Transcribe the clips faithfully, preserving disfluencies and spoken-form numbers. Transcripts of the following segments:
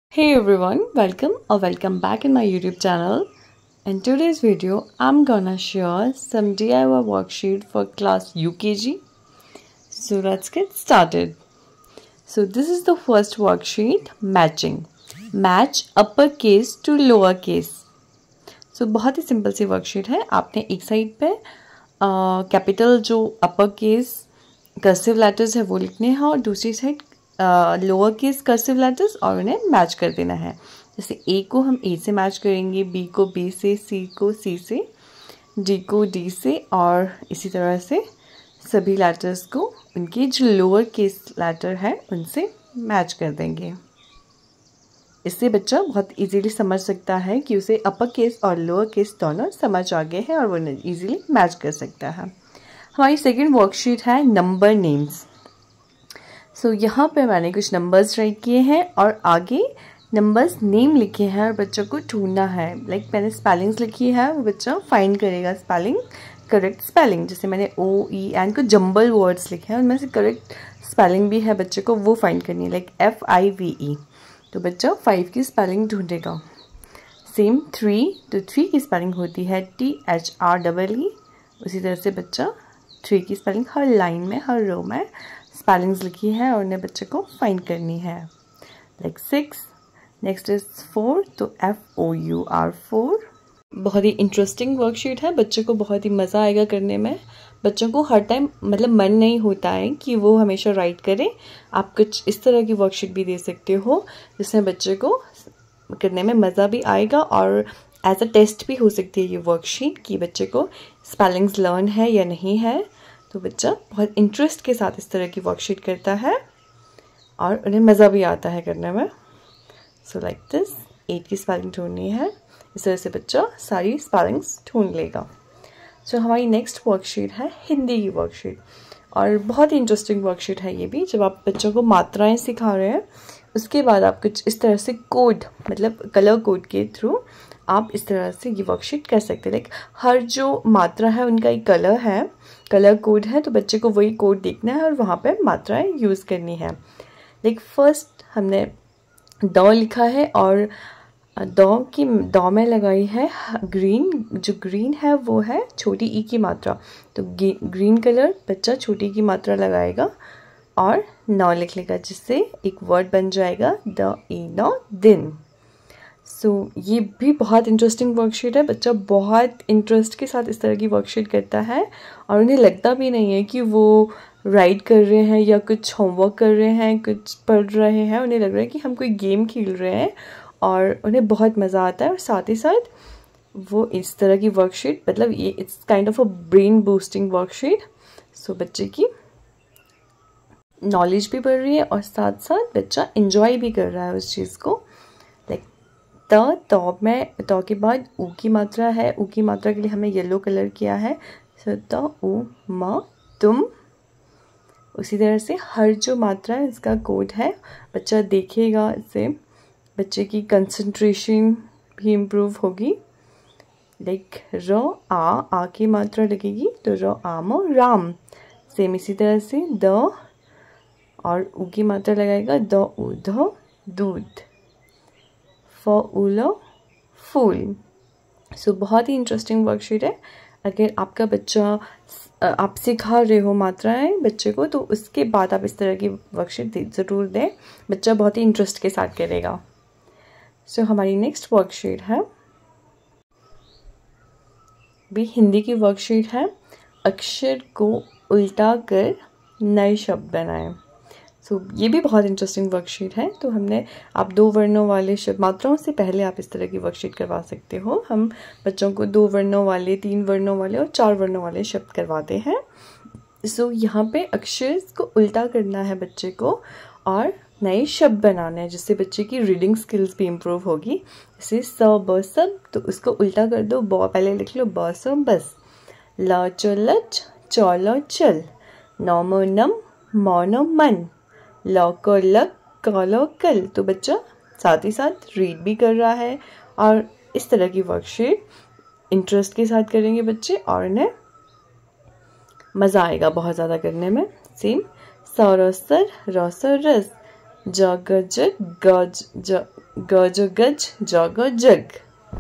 Hey everyone, welcome or welcome back in my YouTube channel. In today's video, I'm gonna share some D I Y worksheet for class U K G. So let's get started. So this is the first worksheet, matching. Match uppercase to lowercase. So बहुत ही simple सी worksheet है. आपने एक side पे capital uh, जो upper case cursive letters है वो लिखने हैं और दूसरी side lower case cursive letters और उन्हें मैच कर देना है. जैसे ए को हम ए से मैच करेंगे, बी को बी से, सी को सी से, डी को डी से और इसी तरह से सभी लेटर्स को उनके जो लोअर केस लेटर है उनसे मैच कर देंगे. इससे बच्चा बहुत इजीली समझ सकता है कि उसे अपर केस और लोअर केस दोनों समझ आ गए हैं और वो इजीली मैच कर सकता है. हमारी सेकेंड वर्कशीट है नंबर नेम्स. सो so, यहाँ पे मैंने कुछ नंबर्स राइट किए हैं और आगे नंबर्स नेम लिखे हैं और बच्चों को ढूंढना है. लाइक like, मैंने स्पेलिंग्स लिखी है, वो बच्चा फाइंड करेगा स्पेलिंग, करेक्ट स्पेलिंग. जैसे मैंने ओ ई एन को जंबल वर्ड्स लिखे हैं, उनमें से करेक्ट स्पेलिंग भी है बच्चे को वो फाइंड करनी है. Like F I V E, तो बच्चा फाइव की स्पेलिंग ढूंढेगा. सेम थ्री, तो थ्री की स्पेलिंग होती है T H R double E. उसी तरह से बच्चा थ्री की स्पेलिंग हर लाइन में, हर रो में स्पेलिंग्स लिखी है और उन्हें बच्चे को फाइंड करनी है. Like six, next is four, तो F O U R four. बहुत ही इंटरेस्टिंग वर्कशीट है, बच्चे को बहुत ही मज़ा आएगा करने में. बच्चों को हर टाइम मतलब मन नहीं होता है कि वो हमेशा राइट करे. आप कुछ इस तरह की वर्कशीट भी दे सकते हो जिसमें बच्चे को करने में मज़ा भी आएगा और एज अ टेस्ट भी हो सकती है ये वर्कशीट कि बच्चे को स्पेलिंग्स लर्न है या नहीं है. तो बच्चा बहुत इंटरेस्ट के साथ इस तरह की वर्कशीट करता है और उन्हें मज़ा भी आता है करने में. सो लाइक दिस, एट की स्पेलिंग ढूंढनी है. इस तरह से बच्चा सारी स्पेलिंग्स ढूंढ लेगा. सो so, हमारी नेक्स्ट वर्कशीट है हिंदी की वर्कशीट और बहुत ही इंटरेस्टिंग वर्कशीट है ये भी. जब आप बच्चों को मात्राएं सिखा रहे हैं उसके बाद आप कुछ इस तरह से कोड, मतलब कलर कोड के थ्रू आप इस तरह से ये वर्कशीट कर सकते हैं. लाइक हर जो मात्रा है उनका एक कलर है, कलर कोड है, तो बच्चे को वही कोड देखना है और वहाँ पे मात्राएं यूज़ करनी है. लाइक फर्स्ट हमने द लिखा है और द की द में लगाई है ग्रीन. जो ग्रीन है वो है छोटी ई की मात्रा, तो ग्रीन कलर बच्चा छोटी की मात्रा लगाएगा और नौ लिख लेगा जिससे एक वर्ड बन जाएगा द ई नौ दिन. सो so, ये भी बहुत इंटरेस्टिंग वर्कशीट है. बच्चा बहुत इंटरेस्ट के साथ इस तरह की वर्कशीट करता है और उन्हें लगता भी नहीं है कि वो राइट कर रहे हैं या कुछ होमवर्क कर रहे हैं, कुछ पढ़ रहे हैं. उन्हें लग रहा है कि हम कोई गेम खेल रहे हैं और उन्हें बहुत मज़ा आता है. और साथ ही साथ वो इस तरह की वर्कशीट, मतलब ये it's kind of a brain boosting worksheet. So बच्चे की नॉलेज भी बढ़ रही है और साथ साथ बच्चा इंजॉय भी कर रहा है उस चीज़ को. त तो में तो के बाद ऊ की मात्रा है. ऊ की मात्रा के लिए हमने येलो कलर किया है. सो तो ऊ म तुम. उसी तरह से हर जो मात्रा है इसका कोड है. बच्चा देखेगा, इससे बच्चे की कंसंट्रेशन भी इम्प्रूव होगी. लाइक र आ, आ की मात्रा लगेगी तो र आम राम. सेम इसी तरह से द और ऊ की मात्रा लगाएगा द ऊ ध दूध. फूलो फूल. सो बहुत ही इंटरेस्टिंग वर्कशीट है. अगर आपका बच्चा, आप सिखा रहे हो मात्राएं बच्चे को, तो उसके बाद आप इस तरह की वर्कशीट ज़रूर दें. बच्चा बहुत ही इंटरेस्ट के साथ करेगा. सो so, हमारी नेक्स्ट वर्कशीट है भी हिंदी की वर्कशीट है. अक्षर को उल्टा कर नए शब्द बनाएं. सो so, ये भी बहुत इंटरेस्टिंग वर्कशीट है. तो हमने आप दो वर्णों वाले शब्द, मात्राओं से पहले आप इस तरह की वर्कशीट करवा सकते हो. हम बच्चों को दो वर्णों वाले, तीन वर्णों वाले और चार वर्णों वाले शब्द करवाते हैं. सो so, यहाँ पे अक्षर को उल्टा करना है बच्चे को और नए शब्द बनाने हैं जिससे बच्चे की रीडिंग स्किल्स भी इम्प्रूव होगी. जैसे स ब सब, तो उसको उल्टा कर दो. ब पहले लिख लो ब स बस. ल च लच, च ल चल. नौ म नम, म न मन. लौ को लग, कलो कल. तो बच्चा साथ ही साथ रीड भी कर रहा है और इस तरह की वर्कशीट इंटरेस्ट के साथ करेंगे बच्चे और उन्हें मज़ा आएगा बहुत ज़्यादा करने में. सेम स र सर, र स रस. ज ग ज गज ज ग ज गज ज ग जग।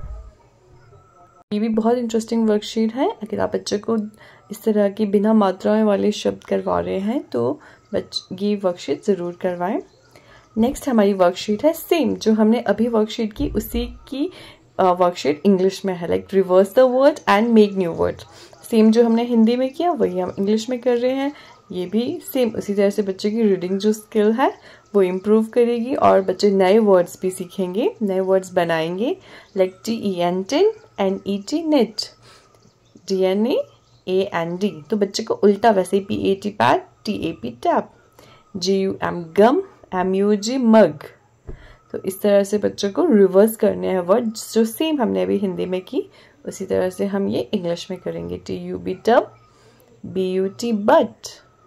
ये भी बहुत इंटरेस्टिंग वर्कशीट है। अगर आप बच्चे को इस तरह की बिना मात्राएं वाले शब्द करवा रहे हैं तो बच्चे ये वर्कशीट ज़रूर करवाएं। नेक्स्ट हमारी वर्कशीट है सेम, जो हमने अभी वर्कशीट की उसी की वर्कशीट इंग्लिश में है। Like reverse the word and make new word. Same जो हमने हिंदी में किया वही हम इंग्लिश में कर रहे हैं। ये भी सेम उसी तरह से बच्चे की रीडिंग जो स्किल है वो इम्प्रूव करेगी और बच्चे नए वर्ड्स भी सीखेंगे, नए वर्ड्स बनाएंगे। Like T E N tin, N E T net, D N A A N D. तो बच्चे को उल्टा वैसे P A T pad, T A P tap, G U M gum, M U G mug. तो इस तरह से बच्चों को रिवर्स करने हैं वर्ड, जो सेम हमने अभी हिंदी में की उसी तरह से हम ये इंग्लिश में करेंगे। T U B tub, B U T but,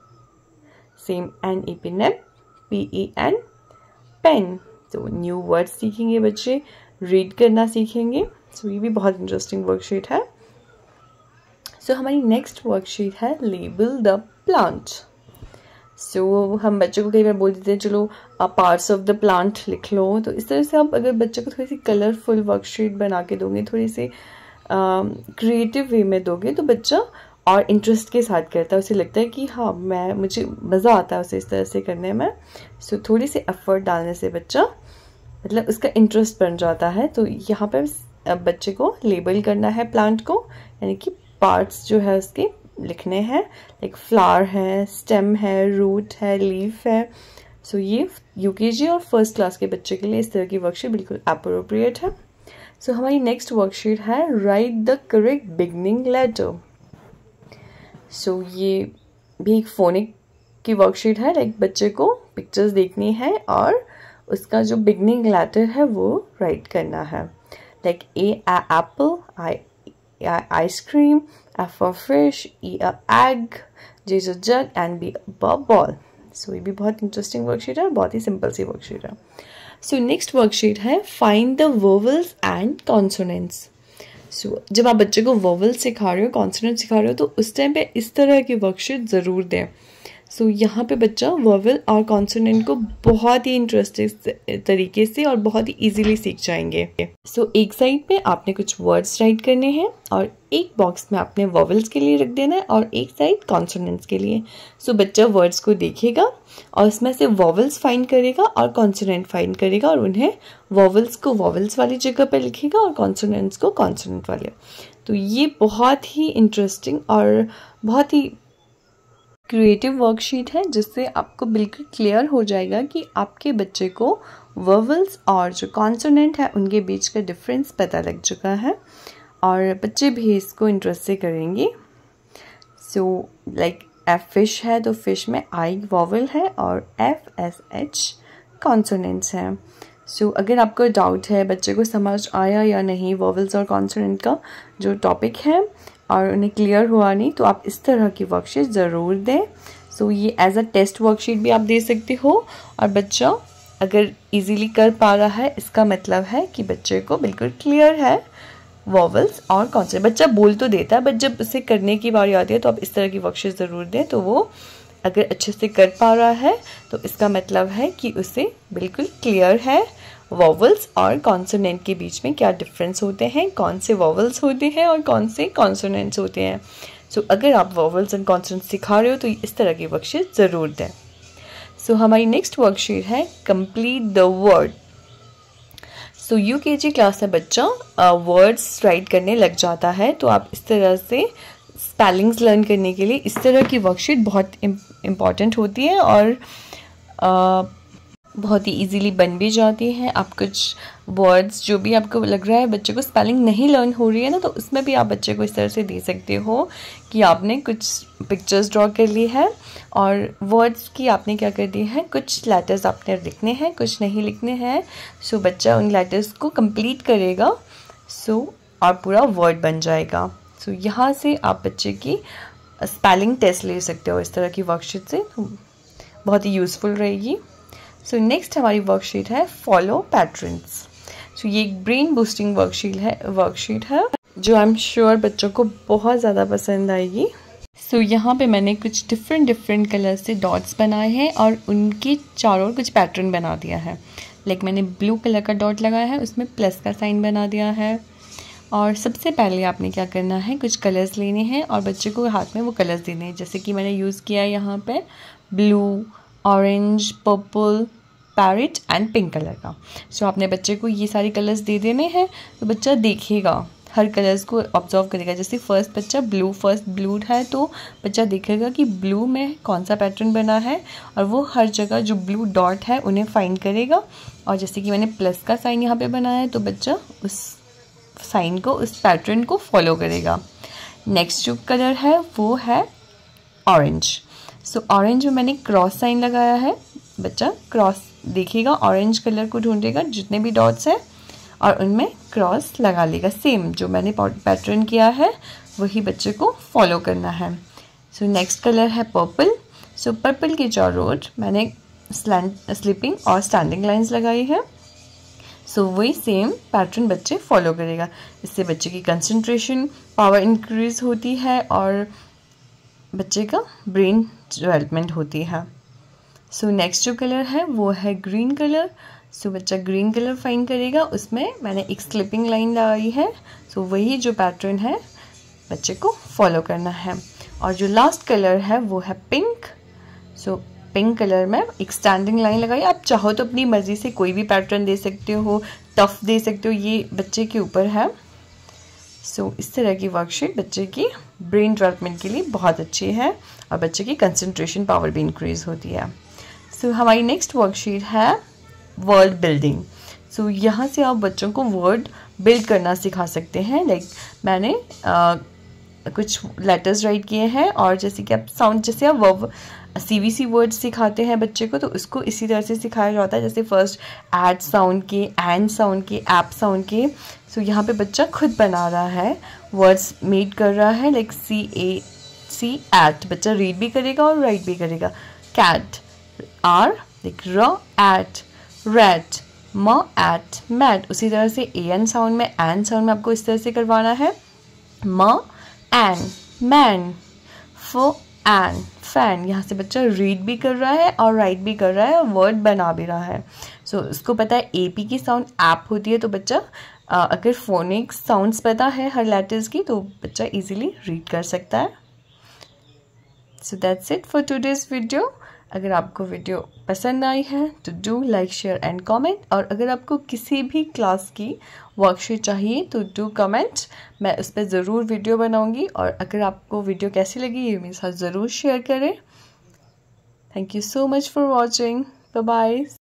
same N E P nep, P E N pen. तो न्यू वर्ड सीखेंगे बच्चे, रीड करना सीखेंगे। सो ये भी बहुत इंटरेस्टिंग वर्कशीट है। सो so, हमारी नेक्स्ट वर्कशीट है लेबल द प्लांट। सो हम बच्चों को कई बार बोल देते हैं चलो आप पार्ट्स ऑफ द प्लांट लिख लो। तो इस तरह से आप अगर बच्चे को थोड़ी सी कलरफुल वर्कशीट बना के दोगे, थोड़ी सी क्रिएटिव वे में दोगे तो बच्चा और इंटरेस्ट के साथ करता है। उसे लगता है कि हाँ मैं मुझे मज़ा आता है उसे इस तरह से करने में। सो so, थोड़ी सी एफर्ट डालने से बच्चा मतलब उसका इंटरेस्ट बन जाता है। तो यहाँ पर बच्चे को लेबल करना है प्लांट को, यानी कि पार्ट्स जो है उसके लिखने हैं। लाइक फ्लावर है, स्टेम है, रूट है, लीफ है। सो so, ये यूकेजी और फर्स्ट क्लास के बच्चे के लिए इस तरह की वर्कशीट बिल्कुल अप्रोप्रिएट है। सो so, हमारी नेक्स्ट वर्कशीट है write the correct beginning letter. So ये भी एक फोनिक की वर्कशीट है। लाइक बच्चे को पिक्चर्स देखनी है और उसका जो बिगनिंग लेटर है वो राइट करना है। Like A apple, I ice cream, F for fish, E a egg, J जो jug and B a ball. So ये भी बहुत इंटरेस्टिंग वर्कशीट है, बहुत ही सिंपल सी वर्कशीट है। सो नेक्स्ट वर्कशीट है find the vowels and consonants. So जब आप बच्चे को वोवेल्स सिखा रहे हो, कॉन्सोनेंट सिखा रहे हो तो उस टाइम पे इस तरह की वर्कशीट ज़रूर दें। सो so, यहाँ पे बच्चा वोवेल और कॉन्सोनेंट को बहुत ही इंटरेस्टिंग तरीके से और बहुत ही इजीली सीख जाएंगे। सो so, एक साइड पे आपने कुछ वर्ड्स राइट करने हैं और एक बॉक्स में आपने वोवेल्स के लिए रख देना है और एक साइड कॉन्सोनेंट्स के लिए। सो so, बच्चा वर्ड्स को देखेगा और उसमें से वोवेल्स फाइंड करेगा और कॉन्सोनेंट फाइंड करेगा और उन्हें वोवेल्स को वोवेल्स वाली जगह पर लिखेगा और कॉन्सोनेंट्स को कॉन्सोनेंट वाले। तो ये बहुत ही इंटरेस्टिंग और बहुत ही क्रिएटिव वर्कशीट है, जिससे आपको बिल्कुल क्लियर हो जाएगा कि आपके बच्चे को वोवेल्स और जो कॉन्सोनेंट है उनके बीच का डिफरेंस पता लग चुका है और बच्चे भी इसको इंटरेस्ट से करेंगे। सो लाइक एफ फिश है तो फिश में आई वोवेल है और एफ एस एच कॉन्सोनेंट्स हैं। सो so, अगर आपको डाउट है बच्चे को समझ आया या नहीं वोवेल्स और कॉन्सोनेंट का जो टॉपिक है और उन्हें क्लियर हुआ नहीं, तो आप इस तरह की वर्कशीट ज़रूर दें। सो so, ये एज अ टेस्ट वर्कशीट भी आप दे सकते हो और बच्चा अगर इजीली कर पा रहा है इसका मतलब है कि बच्चे को बिल्कुल क्लियर है वोवेल्स और कॉन्सोनेंट। बच्चा बोल तो देता है बट जब उसे करने की बारी आती है तो आप इस तरह की वर्कशीट ज़रूर दें। तो वो अगर अच्छे से कर पा रहा है तो इसका मतलब है कि उसे बिल्कुल क्लियर है वोवेल्स और कॉन्सोनेंट के बीच में क्या डिफरेंस होते हैं, कौन से वोवेल्स होते हैं और कौन से कॉन्सोनेंट्स होते हैं। सो so, अगर आप वोवेल्स एंड कॉन्सोनेंट्स सिखा रहे हो तो इस तरह की वर्कशीट ज़रूर दें। सो so, हमारी नेक्स्ट वर्कशीट है complete the word. So UKG class में बच्चा वर्ड्स uh, राइट करने लग जाता है तो आप इस तरह से स्पेलिंग्स लर्न करने के लिए इस तरह की वर्कशीट बहुत इम्पॉर्टेंट होती है और uh, बहुत ही इजीली बन भी जाती है। आप कुछ वर्ड्स जो भी आपको लग रहा है बच्चे को स्पेलिंग नहीं लर्न हो रही है ना, तो उसमें भी आप बच्चे को इस तरह से दे सकते हो कि आपने कुछ पिक्चर्स ड्रॉ कर ली है और वर्ड्स की आपने क्या कर दी है, कुछ लेटर्स आपने लिखने हैं, कुछ नहीं लिखने हैं। सो बच्चा उन लेटर्स को कंप्लीट करेगा सो और पूरा वर्ड बन जाएगा। सो यहाँ से आप बच्चे की स्पेलिंग टेस्ट ले सकते हो इस तरह की वर्कशीट से, बहुत ही यूज़फुल रहेगी। सो so, नेक्स्ट हमारी वर्कशीट है फॉलो पैटर्न्स। सो ये एक ब्रेन बूस्टिंग वर्कशीट है वर्कशीट है जो आई एम श्योर बच्चों को बहुत ज़्यादा पसंद आएगी। सो so, यहाँ पे मैंने कुछ डिफरेंट डिफरेंट कलर से डॉट्स बनाए हैं और उनके चारों ओर कुछ पैटर्न बना दिया है। लाइक like मैंने ब्लू कलर का डॉट लगाया है, उसमें प्लस का साइन बना दिया है। और सबसे पहले आपने क्या करना है, कुछ कलर्स लेने हैं और बच्चे को हाथ में वो कलर्स देने हैं। जैसे कि मैंने यूज़ किया है यहाँ पे blue, orange, purple, parrot and pink colour का। सो so, आपने बच्चे को ये सारे कलर्स दे देने हैं, तो बच्चा देखेगा, हर कलर्स को ऑब्जर्व करेगा। जैसे फर्स्ट बच्चा ब्लू फर्स्ट ब्लू है तो बच्चा देखेगा कि ब्लू में कौन सा पैटर्न बना है और वो हर जगह जो ब्लू डॉट है उन्हें फाइंड करेगा। और जैसे कि मैंने प्लस का साइन यहाँ पे बनाया है तो बच्चा उस साइन को, उस पैटर्न को फॉलो करेगा। नेक्स्ट जो कलर है वो है ऑरेंज। सो ऑरेंज में मैंने क्रॉस साइन लगाया है, बच्चा क्रॉस देखेगा, ऑरेंज कलर को ढूंढेगा जितने भी डॉट्स हैं और उनमें क्रॉस लगा लेगा। सेम जो मैंने पैटर्न किया है वही बच्चे को फॉलो करना है। सो नेक्स्ट कलर है पर्पल। सो पर्पल के चारों ओर मैंने स्लैंट स्लिपिंग और स्टैंडिंग लाइंस लगाई है। सो so, वही सेम पैटर्न बच्चे फॉलो करेगा। इससे बच्चे की कंसंट्रेशन पावर इंक्रीज होती है और बच्चे का ब्रेन डेवलपमेंट होती है। सो so, नेक्स्ट जो कलर है वो है ग्रीन कलर। सो so, बच्चा ग्रीन कलर फाइंड करेगा, उसमें मैंने एक स्लिपिंग लाइन लगाई है। सो so, वही जो पैटर्न है बच्चे को फॉलो करना है। और जो लास्ट कलर है वो है pink. So so, pink colour में एक स्टैंडिंग लाइन लगाई। आप चाहो तो अपनी मर्जी से कोई भी पैटर्न दे सकते हो, टफ दे सकते हो, ये बच्चे के ऊपर है। सो so, इस तरह की वर्कशीट बच्चे की ब्रेन डेवलपमेंट के लिए बहुत अच्छी है और बच्चे की कंसंट्रेशन पावर भी इंक्रीज होती है। सो so, हमारी नेक्स्ट वर्कशीट है वर्ड बिल्डिंग। सो यहाँ से आप बच्चों को वर्ड बिल्ड करना सिखा सकते हैं। लाइक like, मैंने आ, कुछ लेटर्स राइट किए हैं और जैसे कि आप साउंड, जैसे आप वर्ब सीवीसी वर्ड्स सिखाते हैं बच्चे को तो उसको इसी तरह से सिखाया जाता है। जैसे फर्स्ट एड साउंड के, एंड साउंड के, ऐप साउंड के। सो so, यहाँ पे बच्चा खुद बना रहा है, वर्ड्स मेड कर रहा है। Like C A C at, बच्चा रीड भी करेगा और राइट भी करेगा। कैट, आर, लाइक र एट, रेट, म एट, मैट। उसी तरह से ए एन साउंड में, एन साउंड में आपको इस तरह से करवाना है। म एन, मैन, फो एन, फैन। यहाँ से बच्चा रीड भी कर रहा है और राइट भी कर रहा है और वर्ड बना भी रहा है। सो so, उसको पता है ए पी की साउंड ऐप होती है, तो बच्चा आ, अगर फोनिक साउंड्स पता है हर लेटर्स की तो बच्चा इजीली रीड कर सकता है। So that's it for today's video. अगर आपको वीडियो पसंद आई है तो do like, share and comment. और अगर आपको किसी भी क्लास की वर्कशीट चाहिए तो डू कमेंट, मैं उस पर ज़रूर वीडियो बनाऊंगी। और अगर आपको वीडियो कैसी लगी ये मेरे साथ ज़रूर शेयर करें। Thank you so much for watching. Bye bye.